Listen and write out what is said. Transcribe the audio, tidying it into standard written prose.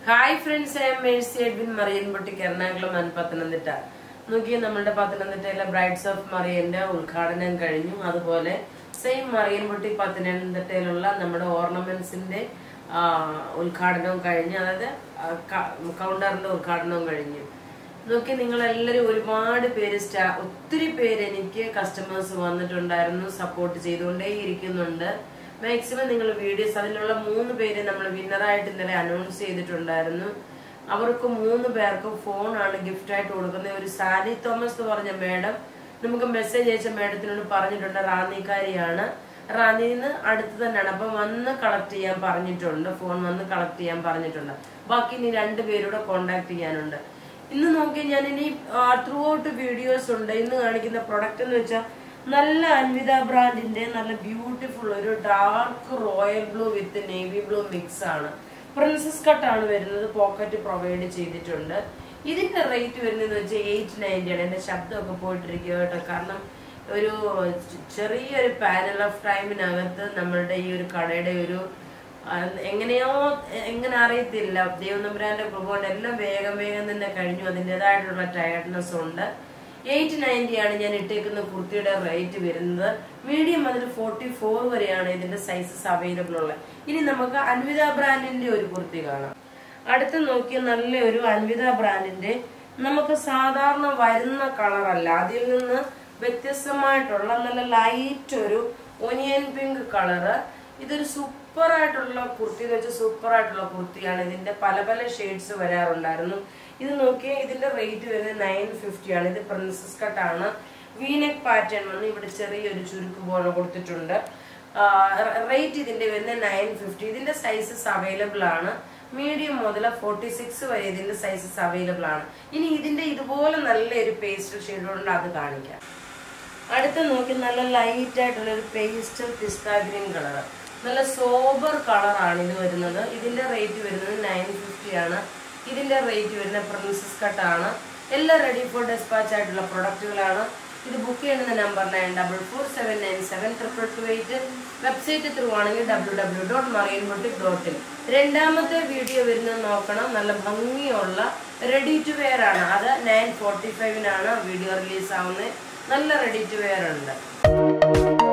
Hi friends, I am Mercy Edwin Marian Boutique Ernakulam and Pathanamthitta. നോക്കി നമ്മുടെ പത്തനംതിട്ടയിലെ brides of മറിയന്റെ ഉദ്ഘാടനം കഴിഞ്ഞു. അതുപോലെ സെയിം മറിയൻ ബുട്ടിക് പത്തനംതിട്ടയിലുള്ള നമ്മുടെ ഓർണമെന്റ്സിന്റെ ഉദ്ഘാടനവും കഴിഞ്ഞു. അതായത് കൗണ്ടറിന്റെ ഉദ്ഘാടനവും കഴിഞ്ഞു. നോക്കി നിങ്ങൾ എല്ലാവരും ഒരുപാട് പേര് ഒത്തിരി പേര് എനിക്ക് കസ്റ്റമേഴ്സ് വന്നിട്ടുണ്ടായിരുന്നു, സപ്പോർട്ട് ചെയ്തുകൊണ്ടേ ഇരിക്കുന്നുണ്ട്. മാക്സിമം നിങ്ങൾ വീഡിയോസ് അതിലുള്ള 3 പേര് നമ്മൾ വിന്നറായിട്ട് ഇന്നലെ അനൗൺസ് ചെയ്തിട്ടുണ്ടായിരുന്നു. അവർക്ക് 3 പേർക്കും ഫോണാണ് ഗിഫ്റ്റ് ആയിട്ട് കൊടുക്കുന്നത്. ഒരു സാലി തോമസ് എന്ന് പറഞ്ഞ മേഡം നമുക്ക് മെസ്സേജ് അയച്ച മേഡത്തിനോട് പറഞ്ഞിട്ടുണ്ട്, റാന്നിക്കാരിയാണ്, റാന്നിയിൽ നിന്ന് അടുത്ത് തന്നെയാണ്. അപ്പൊ വന്ന് കളക്ട് ചെയ്യാൻ പറഞ്ഞിട്ടുണ്ട്, ഫോൺ വന്ന് കളക്ട് ചെയ്യാൻ പറഞ്ഞിട്ടുണ്ട്. ബാക്കി ഇനി 2 പേരൂടെ കോണ്ടാക്ട് ചെയ്യാനുണ്ട്. ഇന്ന് നോക്കി ഞാൻ ഇനി ത്രൂ ഔട്ട് വീഡിയോസ് ഉണ്ട്. ഇന്ന് കാണിക്കുന്ന പ്രൊഡക്റ്റ് എന്ന് വെച്ചാൽ നല്ല അൻവിത ബ്രാൻഡിന്റെ നല്ല ബ്യൂട്ടിഫുൾ ഒരു dark royal blue with navy blue mix ആണ്. പ്രിൻസസ് കട്ടാണ് വരുന്നത്, പോക്കറ്റ് പ്രൊവൈഡ് ചെയ്തിട്ടുണ്ട്. ഇതിന്റെ റേറ്റ് വരുന്നതെന്ന് വെച്ചാൽ 890 ആണ്. എന്റെ ശബ്ദമൊക്കെ പോയിട്ടിരിക്കുക കേട്ടോ, കാരണം ഒരു ചെറിയൊരു പാനൽ ഓഫ് ടൈമിനകത്ത് നമ്മളുടെ ഈ ഒരു കടയുടെ ഒരു എങ്ങനെ അറിയത്തില്ല, ദൈവനമ്പുരാന്റെ കൃപ കൊണ്ട് എല്ലാം വേഗം തന്നെ കഴിഞ്ഞു. അതിൻ്റെതായിട്ടുള്ള ടയർഡ്നെസ് ഉണ്ട്. 890 ആണ് ഞാൻ ഇട്ടേക്കുന്ന കുർത്തിയുടെ റേറ്റ് വരുന്നത്. മീഡിയം മുതൽ 44 വരെയാണ് ഇതിന്റെ സൈസസ് അവൈലബിൾ ഉള്ളത്. ഇനി നമുക്ക് അൻവിത ബ്രാൻഡിന്റെ ഒരു കുർത്തി കാണാം. അടുത്ത് നോക്കിയ നല്ലൊരു അൻവിത ബ്രാൻഡിന്റെ നമുക്ക് സാധാരണ വരുന്ന കളറല്ല, അതിൽ നിന്ന് വ്യത്യസ്തമായിട്ടുള്ള നല്ല ലൈറ്റ് ഒരു ഒനിയൻ പിങ്ക് കളറ്. ഇതൊരു സൂപ്പർ ആയിട്ടുള്ള കുർത്തി എന്ന് വെച്ചാൽ സൂപ്പർ ആയിട്ടുള്ള കുർത്തിയാണ്. ഇതിന്റെ പല ഷെയ്ഡ്സ് വരാറുണ്ടായിരുന്നു. ഇത് നോക്കിയാൽ ഇതിന്റെ റേറ്റ് വരുന്നത് 950 ആണ്. ഇത് പ്രിൻസസ് കട്ടാണ്. വീനെക്ക് പാറ്റേൺ വന്ന് ഇവിടെ ചെറിയൊരു ചുരുക്ക് പോലെ കൊടുത്തിട്ടുണ്ട്. റേറ്റ് ഇതിന്റെ വരുന്നത് 950. ഇതിന്റെ സൈസസ് അവൈലബിൾ ആണ്. മീഡിയം മുതൽ 46 വരെ ഇതിന്റെ സൈസസ് അവൈലബിൾ ആണ്. ഇനി ഇതിന്റെ ഇതുപോലെ നല്ലൊരു പേസ്റ്റൽ ഷെയ്ഡുണ്ട്, അത് കാണിക്കാം. അടുത്ത നോക്കി നല്ല ലൈറ്റ് ആയിട്ടുള്ള ഒരു പേസ്റ്റൽ പിസ്ത ഗ്രീൻ കളർ, നല്ല സോബർ കളറാണ് ഇത് വരുന്നത്. ഇതിന്റെ റേറ്റ് വരുന്നത് 950 ആണ്. ഇതിന്റെ റേറ്റ് വരുന്ന പ്രിൻസസ് കട്ടാണ്. എല്ലാം റെഡി ഫോർ ഡെസ്പാച്ച് ആയിട്ടുള്ള പ്രൊഡക്റ്റുകളാണ്. ഇത് ബുക്ക് ചെയ്യുന്ന നമ്പർ 9447972228. വെബ്സൈറ്റ് ത്രൂ ആണെങ്കിൽ www.marianboutique.in. രണ്ടാമത്തെ വീഡിയോ വരുന്നത് നോക്കണം. നല്ല ഭംഗിയുള്ള റെഡി ടു വെയർ ആണ്. അത് 9:45 വീഡിയോ റിലീസ് ആവുന്നത്. നല്ല റെഡി ടു വെയർ ഉണ്ട്.